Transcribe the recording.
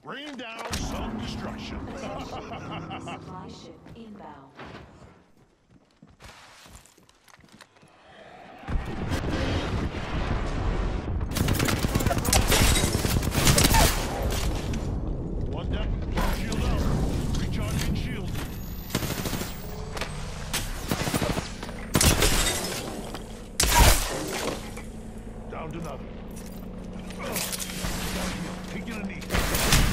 Rain down some destruction. Supply ship inbound. One down. Shield up. Recharging shield. Down to nothing. Taking a knee.